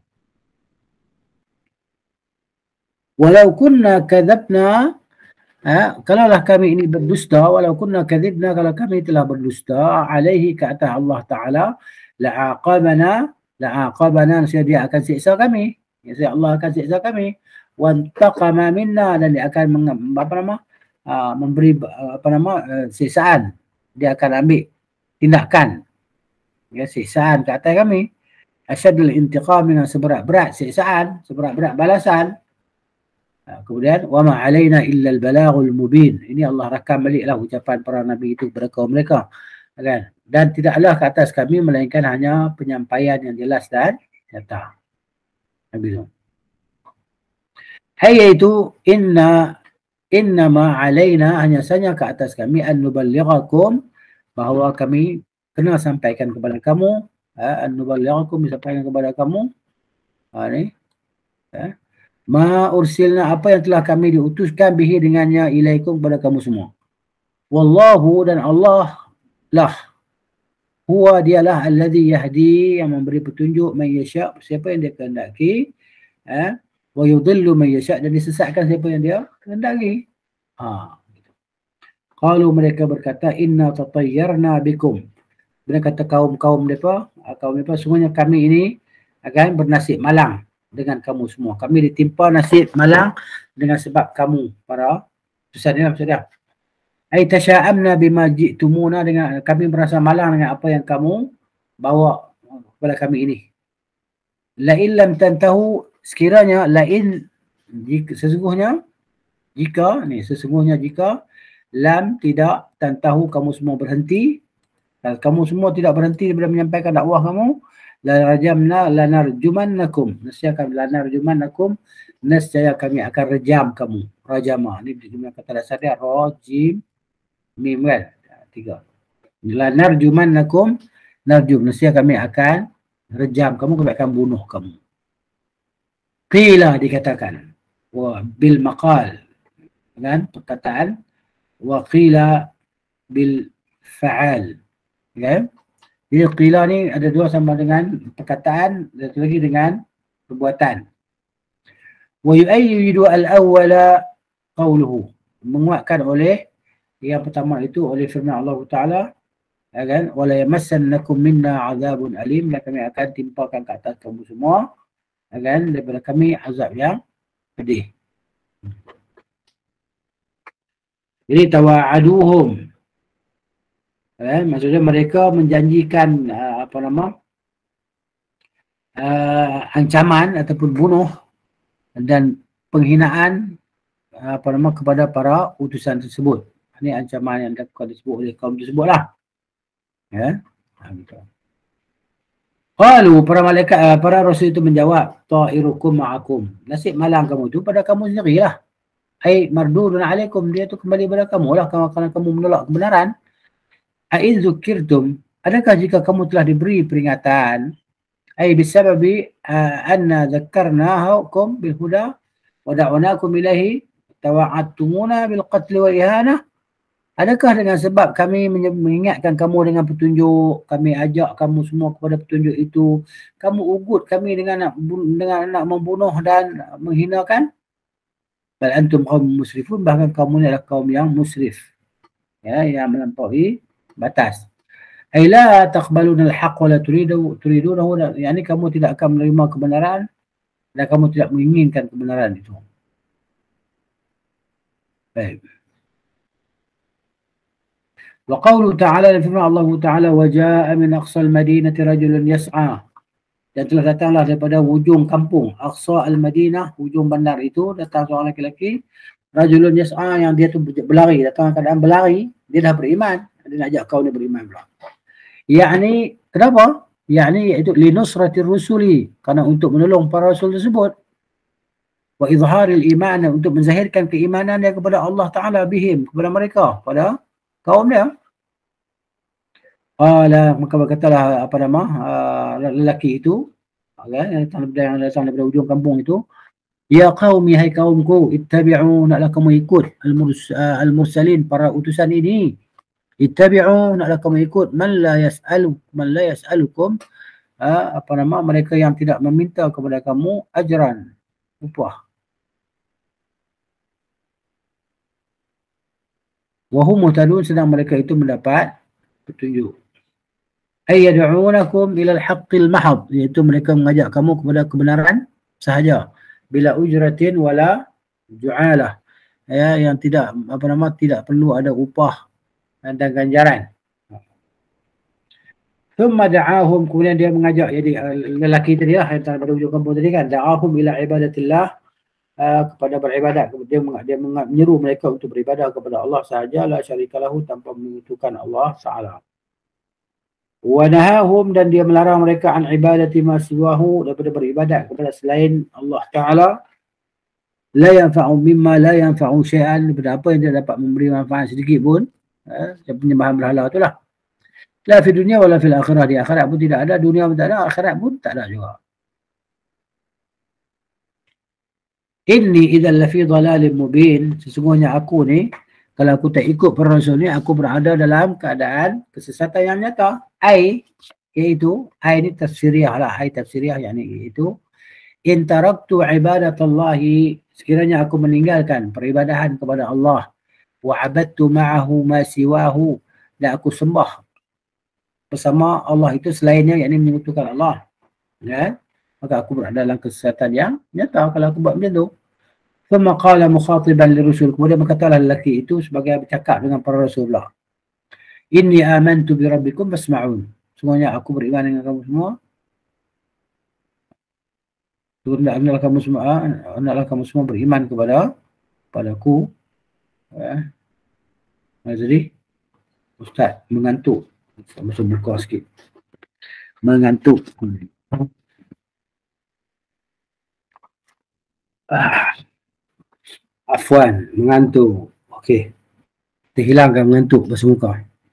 Walau kunna kadzabna, ha, kalaulah kami ini berdusta, walau kunna kadzibna, kalau kami telah berdusta, alaihi, ke atas Allah Ta'ala, la'aqabana, la'aqabana, nescaya dia akan siksa kami. Nescaya Allah akan siksa kami. Wantaqama minna, dan dia akan meng, apa nama uh, memberi apa nama uh, siksaan. Dia akan ambil tindakan, ya, siksaan ke atas kami. Asyadul intiqam, dengan seberat-berat siksaan, seberat-berat balasan. Uh, kemudian wa ma alaina illa al-balaghul mubin. Ini Allah rakam baliklah ucapan para nabi itu kepada kaum mereka, kan? Dan tidaklah ke atas kami melainkan hanya penyampaian yang jelas dan nyata. Nabi Nuh. Hai, iaitu inna innama alaina, hanya saja ke atas kami, an nuballighakum, bahawa kami kena sampaikan kepada kamu, ha, an nuballighakum, disampaikan kepada kamu, ha, ni, ha, ma ursilna, apa yang telah kami diutuskan bihi dengannya, ilaikum, kepada kamu semua. Wallahu, dan Allah lah, huwa, dialah, alladhi yahdi, yang memberi petunjuk, man yasha', siapa yang dia kehendaki, ha, wa yudillu man yasha', dan disesatkan siapa yang dia kehendaki. Ha. Kalau mereka berkata, inna tatayyarna bikum, mereka kata kaum-kaum mereka, kaum mereka, semuanya kami ini akan bernasib malang dengan kamu semua. Kami ditimpa nasib malang dengan sebab kamu, para utusan ini, maksudnya. Ai tasya'amna bima ji'tumuna, dengan kami merasa malang dengan apa yang kamu bawa kepada kami ini. La in lam tantahu, sekiranya, la in, jika, sesungguhnya, jika, ni, sesungguhnya jika, lam, tidak, tantahu, kamu semua berhenti, dan kamu semua tidak berhenti daripada menyampaikan dakwah kamu, la rajamna lanarjumannakum, nescaya kami lanarjumannakum, nescaya kami akan rejam kamu. Rajama, ni jumlah kata dasar dia, rajim, mim, kan? Tiga. Lanarjumannakum, narjum, nescaya kami akan rejam kamu, kami akan bunuh kamu. Qila, dikatakan, wa bil maqal, kan, perkataan, wa qila bil fa'al, kan? Jadi qila ni ada dua sama dengan perkataan, satu lagi dengan perbuatan. Wa yu'ayyidu al-awwala qawluhu, menguatkan oleh yang pertama itu oleh firman Allah Ta'ala, kan, wala yamassannakum minna azabun alim, dan kami akan timpakan ke atas kamu semua, kan, daripada kami azab yang pedih. Jadi tawa'aduhum, kan, maksudnya mereka menjanjikan uh, apa nama uh, ancaman ataupun bunuh dan penghinaan uh, apa nama kepada para utusan tersebut. Ini ancaman yang dapat disebut oleh kaum tersebutlah. Ya. Qalu, para malaikat, uh, para rasul itu menjawab, ta'irukum ma'akum, nasib malang kamu itu pada kamu sendirilah. Ai mardudun alaikum, dia tu kembali pada kamu lah, kalau kamu menolak kebenaran. A'in zukirtum, adakah jika kamu telah diberi peringatan, ai bisababi uh, anna zakarnahukum bil huda wa da'unakum ilahi tawa'attumuna bil qatl wa ihanah, adakah dengan sebab kami mengingatkan kamu dengan petunjuk, kami ajak kamu semua kepada petunjuk itu, kamu ugut kami dengan nak, dengan nak membunuh dan menghinakan? Bal antum kaum musrifun, bahkan kamu ni adalah kaum yang musrif, ya, yang melampaui batas. Ai la taqbaluna al-haqq wa la turidu turidunahu, yakni kamu tidak akan menerima kebenaran dan kamu tidak menginginkan kebenaran itu. Baik. Wa qawlu ta'ala, firman Allah Ta'ala, wa jaa'a min aqsal madinati rajulun yas'a, dan telah datanglah daripada hujung kampung, aqsa al-Madinah, hujung bandar itu, datang seorang lelaki, rajulun yas'a, yang dia tu berlari, datang keadaan berlari, dia dah beriman, dia nak ajak kau ni beriman pula. Yakni, kenapa? Yakni iaitu linusratir rusuli, kerana untuk menolong para rasul tersebut. Wa izharil iman, untuk menzahirkan keimanan dia kepada Allah Ta'ala bihim, kepada mereka, pada kaum dia. Qala, maka berkatalah apa nama uh, lelaki itu, yang datang daripada, yang datang daripada ujung kampung itu, ya qaumi, hai kaumku, ittabi'u, naklah kamu ikut al-mursalin, para utusan ini. Ittabi'u, naklah kamu ikut man la yas'alu man la yas'alukum, uh, apa nama mereka yang tidak meminta kepada kamu ajran, upah. Wa hum muhtadun, sedang mereka itu mendapat petunjuk. ay yad'unakum ila al-haqqil mahad, iaitu mereka mengajak kamu kepada kebenaran sahaja bila ujratin wala ju'alah, ya, yang tidak apa nama tidak perlu ada upah dan ganjaran. Thumma da'ahum, kemudian dia mengajak, jadi lelaki tadi lah yang pada hujung kampung tadi kan, da'ahum ila ibadatillah, uh, kepada beribadat. Dia, dia menyeru mereka untuk beribadah kepada Allah sahaja, la syarikalahu, tanpa menyekutukan Allah Ta'ala. Wa nahahum, dan dia melarang mereka an ibadati ma siwahu, daripada beribadat kepada selain Allah Ta'ala. La yanfa'u mimma la yanfa'u syai'an, daripada apa yang dia dapat memberi manfaat sedikit pun, eh, penyembahan berhala itulah. La fi dunia wala fil akhirah, di akhirat pun tidak ada, dunia pun tak ada, akhirat pun tak ada juga. Inni idzal lafi dhalalin mubin, sesungguhnya aku ni kalau aku tak ikut para rasul ni, aku berada dalam keadaan kesesatan yang nyata. Ai, iaitu, ai ni tafsiriyah lah, ai tafsiriyah, yakni iaitu, in taraktu ibadatallahi, sekiranya aku meninggalkan peribadahan kepada Allah, wa abadtu ma'ahu ma siwahu, dan aku sembah bersama Allah itu selainnya, yakni menyekutukan Allah, ya, maka aku berada dalam kesesatan yang nyata kalau aku buat macam tu. Thumma qala mukhatiban lirusul, kemudian berkatalah lelaki itu sebagai bercakap dengan para rasulullah, inni amantu bi rabbikum fasma'un, semuanya aku beriman dengan kamu semua, hendaklah kamu semua hendaklah kamu semua beriman kepada padaku. Ya. Jadi Ustaz mengantuk, masuk buka sikit, mengantuk. Ah. Afwan, mengantuk. Okey. Terhilangkan mengantuk bahasa muka.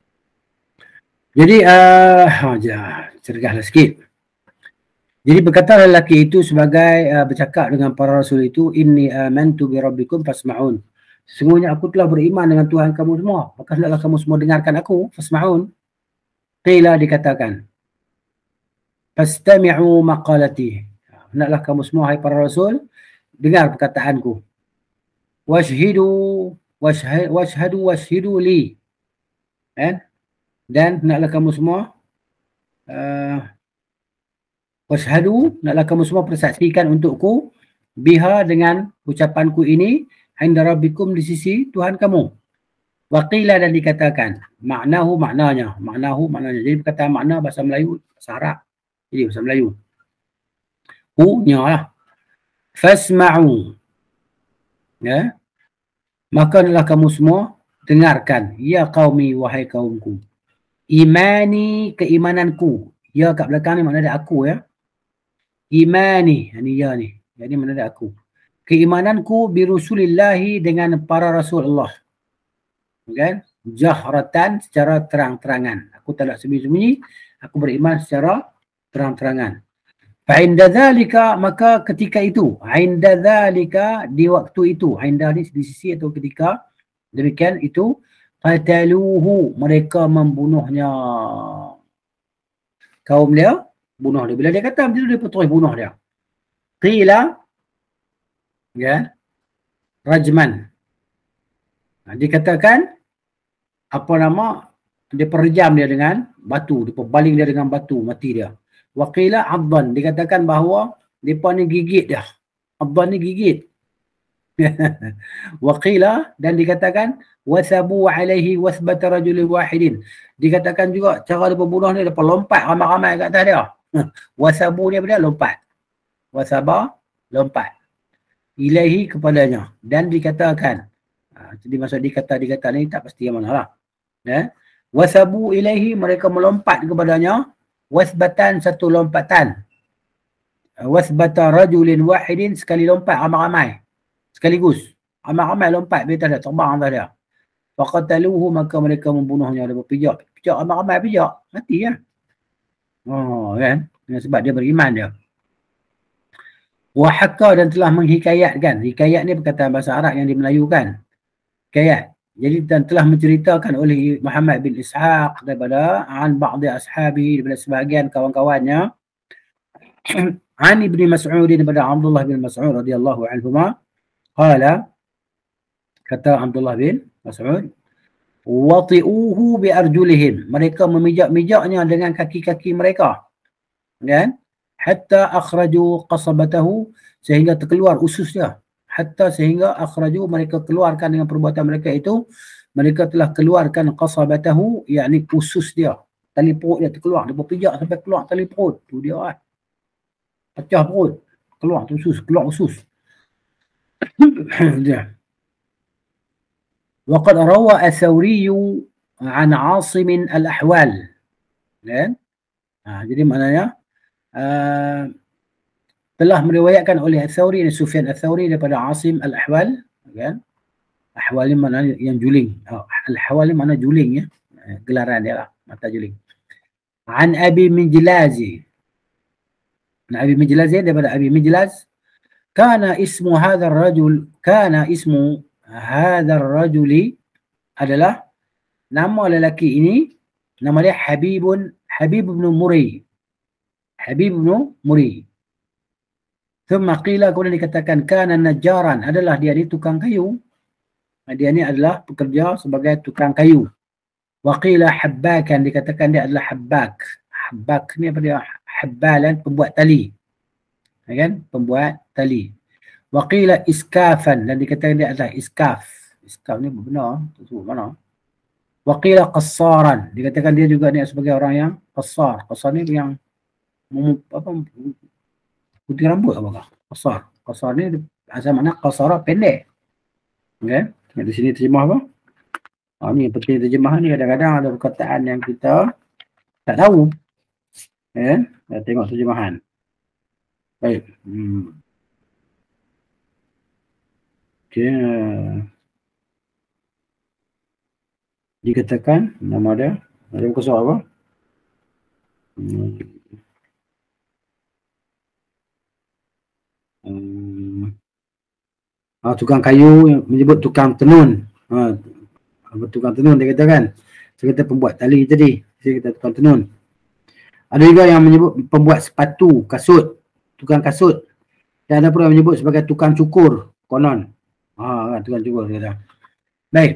Jadi uh, oh, cergahlah sikit. Jadi berkata lelaki itu sebagai uh, bercakap dengan para rasul itu, inni amantu bi rabbikum fasma'un, sesungguhnya aku telah beriman dengan Tuhan kamu semua, maka hendaklah kamu semua dengarkan aku. Fasma'un, qila, dikatakan, fastami'u maqalati, hendaklah kamu semua hai para rasul dengar perkataanku. Washhidu washhadu washhidu li, eh? Dan hendaklah kamu semua uh, washhadu, hendaklah kamu semua persaksikan untukku, biha, dengan ucapanku ini, inda rabbikum, di sisi Tuhan kamu. Waqila, dan dikatakan, maknahu, maknanya, maknahu, maknanya. Jadi perkataan makna bahasa Melayu, bahasa Arab. Jadi bahasa Melayu. Hu-nya lah. Fasma'u. Ya. Maka hendaklah kamu semua dengarkan, ya qaumi, wahai kaumku. Imani, keimananku. Ya kat belakang ni makna ada aku, ya. Imani, ini ya ni. Jadi makna ada aku. Keimananku birusulillahi, dengan para rasul Allah. Kan? Jahratan, secara terang-terangan. Aku tak nak sembunyi-sembunyi, aku beriman secara terang-terangan. Fa'inda dhalika, maka ketika itu, inda dhalika, di waktu itu, inda ni di sisi atau ketika, demikian itu, qataluhu, mereka membunuhnya. Kaum dia bunuh dia. Bila dia kata macam tu, dia pun terus bunuh dia. Qila, ya, rajman. Dikatakan, apa nama, dia perjam dia dengan batu, dia baling dia dengan batu, mati dia. Waqila adhan, dikatakan bahawa mereka ni gigit dia. Adhan ni gigit. Waqila, dan dikatakan wasabu alaihi wasbata rajulin wahidin. Dikatakan juga cara dia pembunuh ni, dia lompat ramai-ramai kat atas dia. Wasabu ni apa dia? Lompat. Wasaba, lompat. Ilaihi, kepadanya. Dan dikatakan, ha, jadi maksud dikata-dikata ni tak pasti yang mana lah. Ya? Wasabu ilaihi, mereka melompat kepadanya. Wasbatan, satu lompatan. Wasbata rajulin wahidin, sekali lompat ramai-ramai. Sekaligus. Ramai-ramai lompat, dia tak ada terbang atas dia. Faqataluhu, maka mereka membunuhnya. Dia berpijak. Pijak ramai-ramai pijak. Mati kan. Oh kan. Dengan sebab dia beriman dia. Wahaka, dan telah menghikayatkan. Hikayat ni perkataan bahasa Arab yang dimelayukan. Hikayat. Jadi dan telah menceritakan oleh Muhammad bin Ishaq daripada an ba'di ashabi, daripada sebahagian kawan-kawannya, an Ibni Mas'ud, daripada Abdullah bin Mas'ud radhiyallahu anhuma, qala, kata Abdullah bin Mas'ud, wati'uhu biarjulihim, mereka memijak-mijaknya dengan kaki-kaki mereka, kan, hatta akhraju qasabatahu, sehingga terkeluar usus dia, hatta sehingga akhraju, mereka keluarkan dengan perbuatan mereka itu, mereka telah keluarkan qasabatahu, yakni usus dia, tali perut dia terkeluar, dia berpijak sampai keluar tali perut tu dia kan, pecah perut, keluar tu usus, keluar usus dia. وقد روى الثوري عن عاصم الأحوال, kan? Ha, jadi maknanya uh, telah meriwayatkan oleh Al-Thawri, Sufyan Al-Thawri daripada Asim Al-Ahwal, kan? Ahwal ni maknanya yang juling, oh, Al-Ahwal ni makna juling ya, gelaran dia lah, mata juling. An Abi Mijlazi, Abi Mijlazi daripada Abi Mijlaz, kana ismu hadzal rajul, kana ismu hadzal rajuli, adalah nama lelaki ini, nama dia Habibun, Habib bin Muri, Habib bin Muri. Thumma qila, kemudian dikatakan kana najjaran, adalah dia ni tukang kayu, dia ni adalah pekerja sebagai tukang kayu. Wa qila habbakan, dikatakan dia adalah habbak, habbak ni apa dia, habbalan, pembuat tali, kan, pembuat tali. Wa qila iskafan, dan dikatakan dia adalah iskaf, iskaf ni benar tu mana. Wa qila qassaran, dikatakan dia juga ni sebagai orang yang qassar, qassar ni yang apa, putih rambut apa, qassar, qassar ni asal makna qassara, pendek, okey. Di sini terjemah apa? Ha, ni penting terjemah ni, kadang-kadang ada perkataan yang kita tak tahu, eh, kita tengok terjemahan. Baik. Hmm. Okey. Dikatakan nama dia, ada muka surat apa? Hmm. Hmm. Ha, tukang kayu yang menyebut tukang tenun. Ha, tukang tenun dia katakan. Saya kata pembuat tali tadi. Saya kata tukang tenun. Ada juga yang menyebut pembuat sepatu, kasut, tukang kasut. Dan ada pula yang menyebut sebagai tukang cukur, konon. Ha, tukang cukur dia kata. Baik.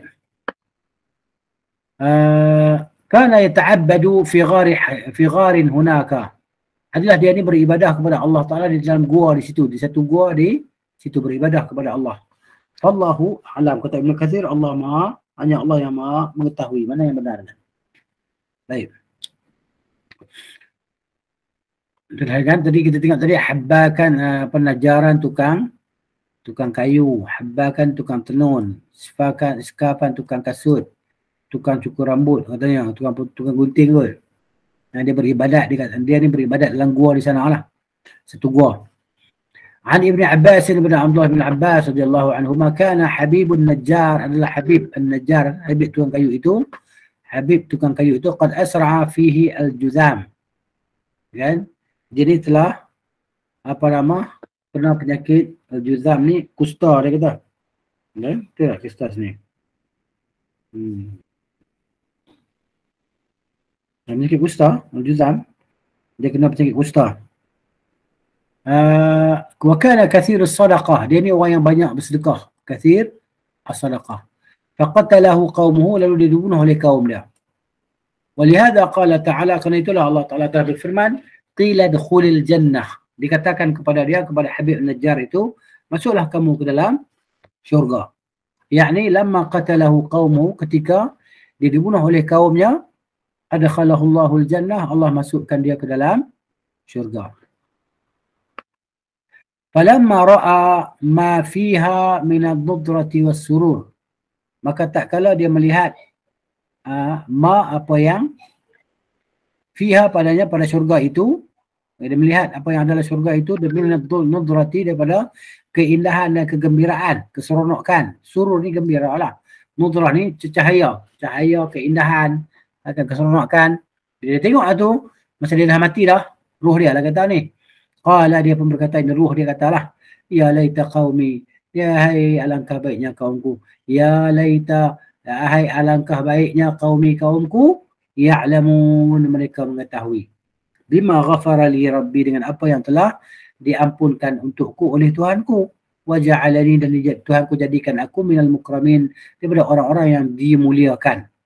Uh, kana yata'abbadu fi ghari fi gharin hunaka. Adalah dia ni beribadah kepada Allah Taala di dalam gua di situ, di satu gua di situ beribadah kepada Allah. Wallahu alam, kata Ibnu Katsir, Allah Maha, hanya Allah yang Maha mengetahui mana yang benar. Baik. Kan tadi kita tengok tadi habbakan, uh, penajaran tukang tukang kayu, habbakan tukang tenun, sifakan iskafan tukang kasut, tukang cukur rambut katanya, tukang tukang gunting kot. Nah, dia beribadat, dia, dia ni beribadat dalam gua di sana lah. Satu gua. An Ibn Abbas bin Abdullah bin Abbas radhiyallahu anhuma, kana Habibun Najjar, adalah Habib An-Najjar, Habib tukang kayu itu, Habib tukang kayu itu qad asra'a fihi al-juzam. Kan? Jadi telah apa nama? Pernah penyakit al-juzam ni, kusta dia kata. Kan? Itu lah kusta sini. Hmm. Penyakit kusta, al-juzam, dia kena penyakit kusta. Uh, wa kana kathirus sadaqah, dia ni orang yang banyak bersedekah, kathir as-sadaqah. Faqatalahu qaumuhu, lalu dia dibunuh oleh kaum dia. Walihada qala ta'ala, kerana itulah Allah Ta'ala telah berfirman, qila dukhulil jannah, dikatakan kepada dia, kepada Habib Najjar itu, masuklah kamu ke dalam syurga. Yakni lamma qatalahu qaumuhu, ketika dia dibunuh oleh kaumnya, adkhalahu Allahul jannah, Allah masukkan dia ke dalam syurga. Falamma ra'a ma fiha min ad-dudrati was-surur, maka tak kala dia melihat uh, ma apa yang fiha padanya pada syurga itu, dia melihat apa yang adalah syurga itu, min ad-dudrati, daripada keindahan dan kegembiraan, keseronokan. Surur ni gembira lah, nudrah ni cahaya, cahaya, keindahan, akan keseronokan. Dia tengok lah tu, masa dia dah mati dah, ruh dia lah kata ni. Qala, dia pun berkata, ini ruh dia katalah, ya laita qaumi, ya hai alangkah baiknya kaumku, ya laita, hai alangkah baiknya qaumi kaumku, ya'lamun, mereka mengetahui, bima ghafara li rabbi, dengan apa yang telah diampunkan untukku oleh Tuhanku, wa ja'alani, dan Tuhanku jadikan aku minal mukramin, daripada orang-orang yang dimuliakan.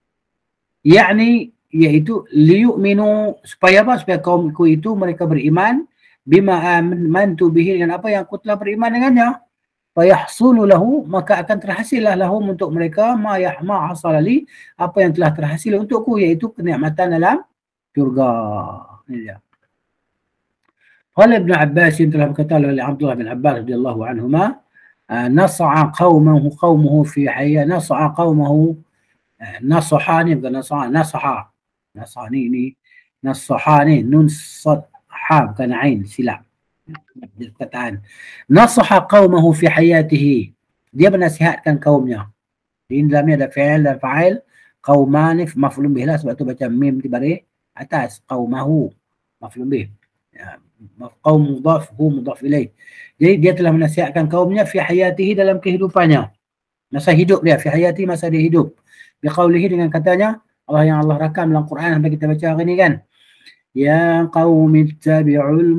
yakni iaitu liyu'minu, supaya apa? Supaya kaumku itu mereka beriman bima amantu bihi, dengan apa yang aku telah beriman dengannya. Fayahsulu lahu, maka akan terhasillah lahum untuk mereka ma yahma hasalali, apa yang telah terhasil untukku, iaitu kenikmatan dalam syurga. Ini dia. Qala Ibn Abbas, yang telah berkata oleh Abdullah bin Abbas radhiyallahu anhuma, nasa'a qaumahu qaumuhu fi hayya, nasa'a qaumahu, nasahani bukan nasa'a, nasaha. Nasaha ni ni nasahani, nun sad ha bukan ain, silap perkataan. Nasaha qaumahu fi hayatihi, dia menasihatkan kaumnya. Di dalamnya ada fi'il dan fa'il, qaumani maf'ulun bih lah, sebab tu baca mim di baris atas, qaumahu maf'ulun bih. Ya, qaum mudhaf, hu mudhaf ilaih. Jadi dia telah menasihatkan kaumnya fi hayatihi, dalam kehidupannya, masa hidup dia, fi hayatihi, masa dia hidup. Biqaulihi, dengan katanya Allah yang Allah rakam dalam Quran sampai kita baca hari ni kan. Ya qaumi ittabi'ul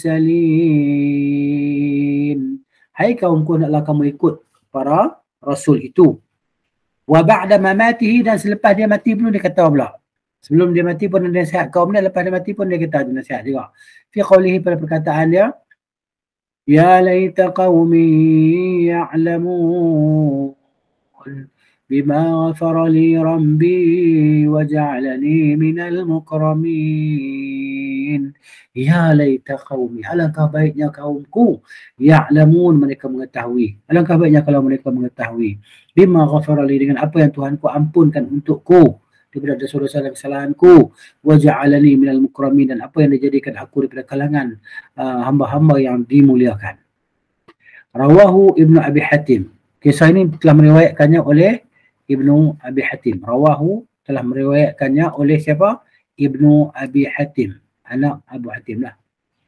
mursalin, hai kaumku, hendaklah kamu ikut para rasul itu. Wa ba'da mamatihi, dan selepas dia mati pun dia kata pula. Sebelum dia mati pun dia nasihat kaum dia, lepas dia mati pun dia kata dia nasihat juga. Fi qawlihi, pada perkataan dia, ya laita qaumi ya'lamun bima ghafara li rabbi wa ja'alani minal mukramin. Ya laita qaumi, alangkah baiknya kaumku, ya'lamun, mereka mengetahui. Alangkah baiknya kalau mereka mengetahui. Bima ghafara li, dengan apa yang Tuhanku ampunkan untukku daripada dosa-dosa dan kesalahanku. Wa ja'alani minal mukramin, dan apa yang dijadikan aku daripada kalangan uh, hamba-hamba yang dimuliakan. Rawahu Ibnu Abi Hatim. Kisah ini telah meriwayatkannya oleh Ibnu Abi Hatim. Rawahu, telah meriwayatkannya oleh siapa? Ibnu Abi Hatim, anak Abu Hatim lah.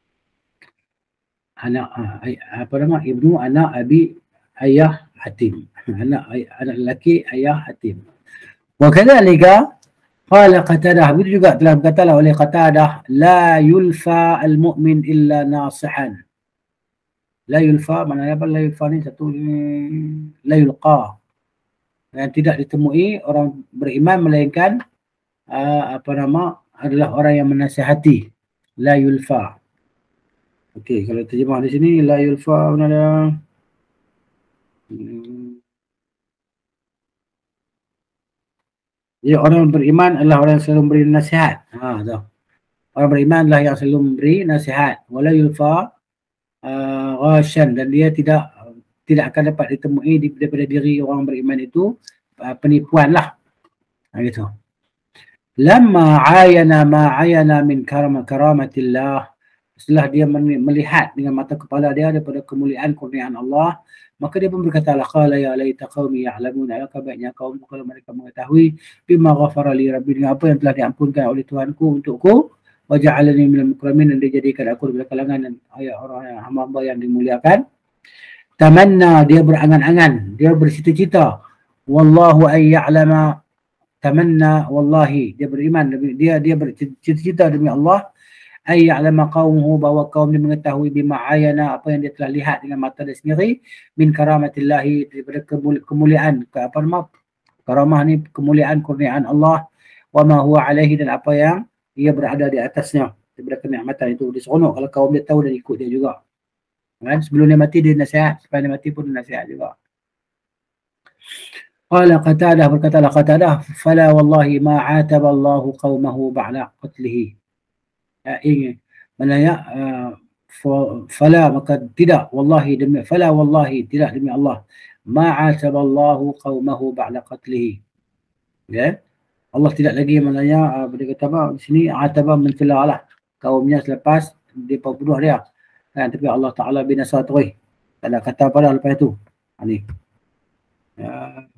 Anak apa nama? Ibnu anak Abi ayah Hatim. Anak anak lelaki ayah Hatim. Wa kadzalika qala Qatadah, begitu juga telah berkatalah oleh Qatadah, la yulfa al-mu'min illa nasihan. La yulfa, maknanya apa? La yulfa ni satu, la yulqa, yang tidak ditemui orang beriman melainkan uh, apa nama, adalah orang yang menasihati. La yulfa. Okey, kalau terjemah di sini la yulfa mana ada? Hmm. Jadi orang beriman adalah orang yang selalu memberi nasihat. Ha, tu. Orang beriman adalah yang selalu memberi nasihat. Wala yulfa uh, ghasyan, dan dia tidak tidak akan dapat ditemui daripada diri orang beriman itu uh, penipuan lah. Ha, gitu. Lamma ayana ma ayana min karam karamatillah, setelah dia melihat dengan mata kepala dia daripada kemuliaan kurniaan Allah, maka dia pun berkata, qala ya laita qaumi ya'lamun, alangkah baiknya kaum kalau mereka mengetahui, bima ghafara li rabbi, dengan apa yang telah diampunkan oleh Tuhanku untukku, wa ja'alani minal mukramin, dan dia jadikan aku daripada kalangan ayat orang hamba yang dimuliakan. Tamanna, dia berangan-angan, dia bercita-cita, wallahu ay ya'lama, tamanna wallahi, dia beriman, dia dia bercita-cita demi Allah, ay ya'lama qaumuhu, bahwa kaum dia mengetahui bima ayana, apa yang dia telah lihat dengan mata dia sendiri, min karamatillahi, daripada kemuliaan, ke apa nama, karamah ni kemuliaan kurniaan Allah, wa ma huwa alaihi, dan apa yang ia berada di atasnya daripada kenikmatan itu. Dia seronok kalau kaum dia tahu dan ikut dia juga. Kan? Sebelum dia mati dia nasihat, sebab dia mati pun dia nasihat juga. Qala Qatadah, berkatalah Qatadah, fala wallahi ma ataba Allahu qaumahu ba'da qatlihi. Ya, ingin maknanya uh, fala, maka tidak, wallahi demi, fala wallahi, tidak demi Allah, ma ataba Allahu qaumahu ba'da qatlihi. Ya. Allah tidak lagi, maknanya uh, dia kata apa di sini, ataba, mencela lah kaumnya selepas dia bunuh dia. Kan, tapi Allah Taala binasa terus. Tak ada kata apa dah lepas itu. Ha, ni. Ya.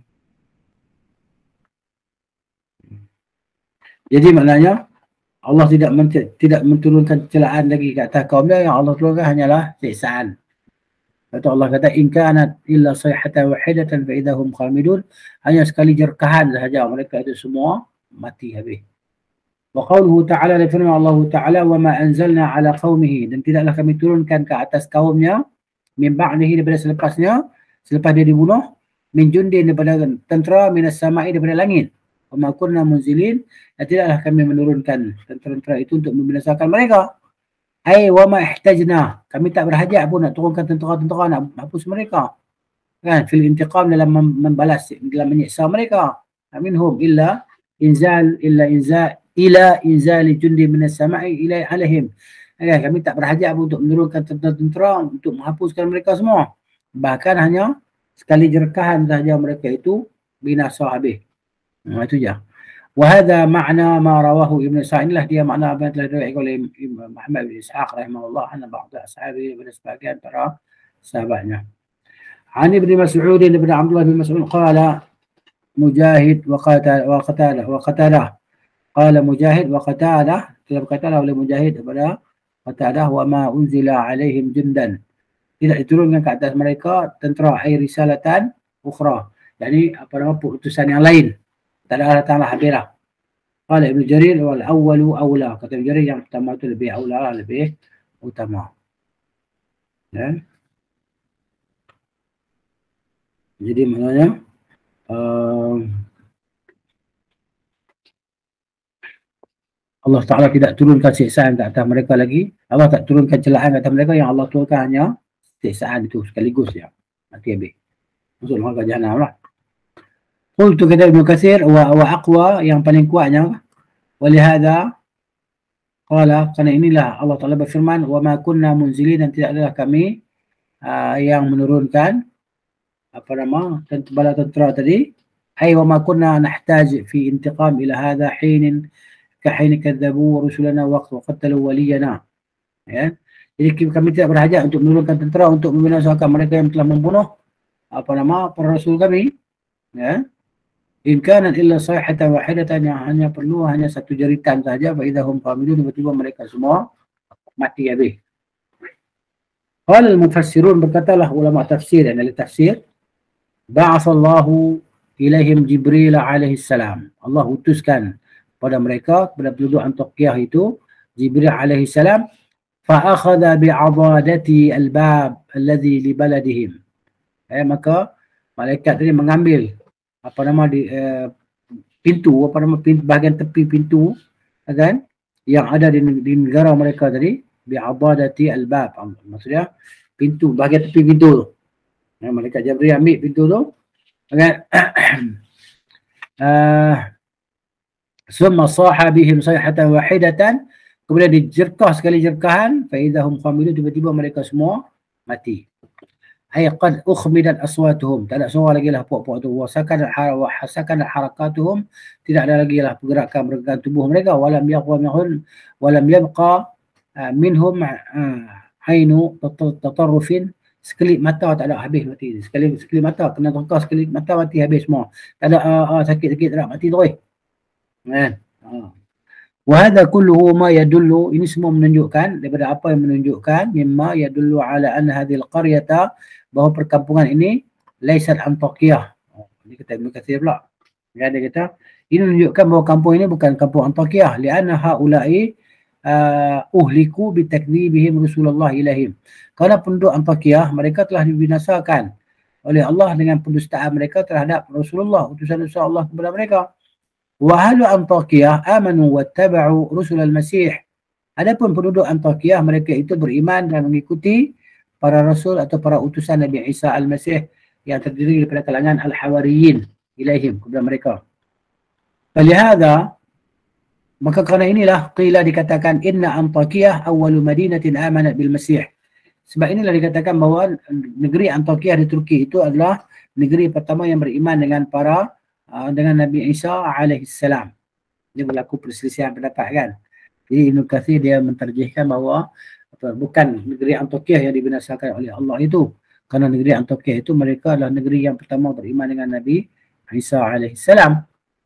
Jadi maknanya Allah tidak men tidak menurunkan celaan lagi ke atas kaum dia, yang Allah turunkan hanyalah siksaan. Kata Allah kata, in kanat illa sayhatan wahidatan fa idahum khamidun, hanya sekali jerkahan sahaja mereka itu semua mati habis. Wa qauluhu ta'ala, dan firman Allah Ta'ala, wa ma anzalna ala qaumihi, dan tidaklah kami turunkan ke atas kaumnya, min ba'dihi, daripada selepasnya, selepas dia dibunuh, min jundin, daripada tentera, minas sama'i, daripada langit. wa ma kunna munzilin, dan tidaklah kami menurunkan tentera-tentera itu untuk membinasakan mereka. Ai wa ma ihtajna, kami tak berhajat pun nak turunkan tentera-tentera nak hapus mereka. Kan, fil intiqam, dalam membalas, dalam menyiksa mereka. Minhum illa inzal illa inzal ila inzali jundi minas sama'i ila alaihim. Kan, kami tak berhajat pun untuk menurunkan tentera-tentera untuk menghapuskan mereka semua. Bahkan hanya sekali jerkahan sahaja mereka itu binasa habis. Nah, itu je. Wahada makna ma rawahu Ibn Sa'id, inilah dia makna apa yang telah diriwayatkan oleh Muhammad bin Ishaq rahimahullah anna ba'da ashabi, pada sebagian para sahabatnya. An Ibn Mas'ud bin Abdullah bin Mas'ud qala Mujahid wa Qatadah wa Qatadah wa Qatadah qala Mujahid wa Qatadah, telah berkatalah oleh Mujahid kepada Qatadah, wa ma unzila alaihim jundan, tidak diturunkan ke atas mereka tentera, ai risalatan ukhra, yakni apa nama utusan yang lain, tak ada datanglah habirah. Qala Ibnu Jarir wal awwalu aula, kata Ibnu Jarir yang pertama itu lebih aula, lebih utama. Ya. Jadi maknanya uh, Allah Ta'ala tidak turunkan siksaan ke atas mereka lagi. Allah tak turunkan celaan ke atas mereka, yang Allah turunkan hanya siksaan itu sekaligus ya. Mati habis. Masuk neraka jahanam lah. Qultu, kata Ibnu Katsir, wa wa aqwa, yang paling kuatnya. Walihada qala, kerana inilah Allah Ta'ala berfirman, wa ma kunna munzilin, dan tidak adalah kami uh, yang menurunkan apa nama bala tentera tadi. Ai wa ma kunna nahtaj fi intiqam ila hadha hin ka hin kadzabu rusulana wa qatalu waliyana. Ya. Jadi kami tidak berhajat untuk menurunkan tentera untuk membinasakan mereka yang telah membunuh apa nama para rasul kami. Ya. In kana illa sayhatan wahidatan, yang hanya perlu hanya satu jeritan saja, fa idahum qamidun, tiba-tiba mereka semua mati habis. Qala al-mufassirun, berkatalah ulama tafsir dan ahli tafsir, ba'athallahu ilaihim Jibril alaihi salam, Allah utuskan pada mereka, pada penduduk Antakya itu Jibril alaihi salam, fa akhadha bi'adadati al-bab alladhi li baladihim. Eh, maka malaikat tadi mengambil apa nama di uh, pintu, apa nama pintu, bahagian tepi pintu kan yang ada di, di negara mereka tadi, bi'adadati al-bab, maksudnya pintu, bahagian tepi pintu tu. Ya, malaikat Jibril ambil pintu tu. Okay. uh, Summa saha bihim sayhatan wahidatan, kemudian dijerkah sekali jerkahan, fa idahum qamidun, tiba-tiba mereka semua mati. Ay qad ukhmidat aswatuhum, tak ada suara lagi lah puak-puak tu. Wa sakanat wa hasakanat harakatuhum, tidak ada lagi lah pergerakan pergerakan tubuh mereka. Walam yaqwa minhum walam yabqa uh, minhum uh, ainu tatarrufin, sekelip mata tak ada, habis mati. Sekali sekelip mata kena tongkar, sekelip mata mati habis semua. Tak ada uh, uh, sakit-sakit, tak ada, mati terus. Kan? Ha. Wa hadha kulluhu ma yadullu, ini semua menunjukkan, daripada apa yang menunjukkan, mimma yadullu ala anna hadhil qaryata, bahawa perkampungan ini laisat Antakya. Oh, ini kata Ibnu Katsir pula. Ya, dia kata ini menunjukkan bahawa kampung ini bukan kampung Antakya, li'anna haula'i uh, uhliku bitakdzibihim Rasulullah ilaihim. Kerana penduduk Antakya mereka telah dibinasakan oleh Allah dengan pendustaan mereka terhadap Rasulullah, utusan Allah kepada mereka. Wa ahlu Antakya amanu wattaba'u rusul al-Masih. Adapun penduduk Antakya, mereka itu beriman dan mengikuti para rasul atau para utusan Nabi Isa al-Masih yang terdiri daripada kalangan al-hawariyin ilaihim, kepada mereka. Falihada, maka kerana inilah qila, dikatakan inna Antakya awwalu madinatin amanat bil Masih. Sebab inilah dikatakan bahawa negeri Antakya di Turki itu adalah negeri pertama yang beriman dengan para uh, dengan Nabi Isa alaihi salam. Dia berlaku perselisihan pendapat kan. Jadi Ibnu Katsir dia mentarjihkan bahawa apa, bukan negeri Antakya yang dibinasakan oleh Allah itu, kerana negeri Antakya itu mereka adalah negeri yang pertama beriman dengan Nabi Isa alaihi salam.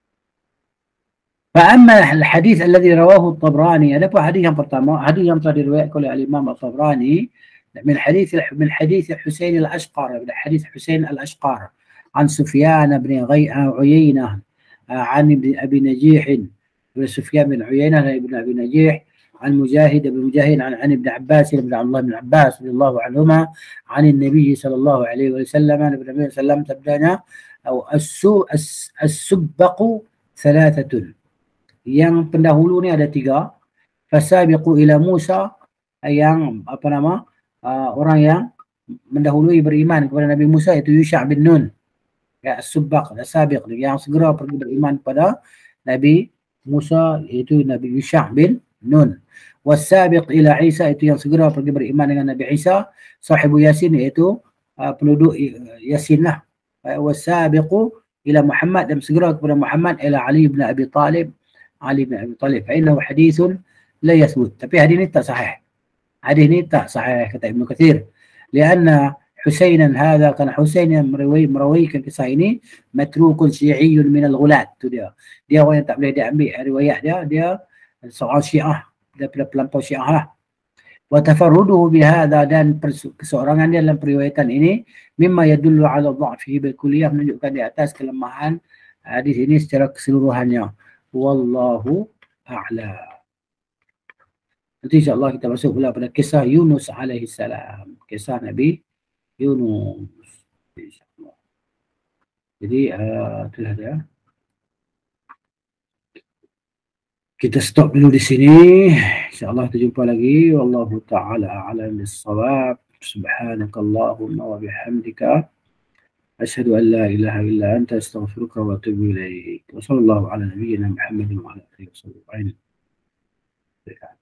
Fa amma al-hadis alladhi rawahu at-Tabrani, ada pun hadis yang pertama, hadis yang telah diriwayatkan oleh al-Imam at-Tabrani min hadis min hadis Husain al-Ashqar, min hadis Husain al-Ashqar an Sufyan bin Uyainah an ibn Abi Najih, bin Sufyan bin Uyainah dan ibn Abi Najih, عن مجاهد بن مجاهد عن عن ابن عباس بن عبد الله بن عباس رضي الله عنهما عن النبي صلى الله عليه وسلم عن النبي صلى الله عليه وسلم تبدأنا أو السبق thalathatun. Yang pendahulu ni ada tiga. Fasabiqu ila Musa, yang apa nama uh, orang yang mendahului beriman kepada Nabi Musa itu Yusha' bin Nun. Ya, as-Subbaq, as-Sabiq, yang segera pergi beriman kepada Nabi Musa iaitu Nabi Yusha' bin Nun. Was-Sabiq ila Isa, itu yang segera pergi beriman dengan Nabi Isa, sahibu Yasin, iaitu uh, penduduk Yasin lah. Was-Sabiqu ila Muhammad, dan segera kepada Muhammad, ila Ali bin Abi Talib, Ali bin Abi Talib. Fa'innahu hadithun la yathbut. Tapi hadis ni tak sahih. Hadis ni tak sahih kata Ibnu Katsir. Lianna Husainan hadha, kan Husain yang merawai, merawikan kisah ini, matrukun syi'iyyun min al-ghulat. Tu dia. Dia orang yang tak boleh diambil riwayat dia, dia seorang Syiah, dia pelampau Syiah lah. Wa tafarruduhu bihadha, dan keseorangan dia dalam periwayatan ini, mimma yadullu ala dha'fihi bil kulliyah, menunjukkan di atas kelemahan hadis ini secara keseluruhannya. Wallahu a'lam. Nanti insyaAllah kita masuk pula pada kisah Yunus alaihi salam. Kisah Nabi Yunus. InsyaAllah. Jadi, uh, itulah dia. Kita stop dulu di sini. InsyaAllah kita jumpa lagi. Wallahu ta'ala a'lam bis-shawab. Subhanakallahumma wa bihamdika. Asyhadu an la ilaha illa anta, astaghfiruka wa atubu ilaik. Wa sallallahu ala nabiyyina Muhammadin wa ala alihi wa sahbihi.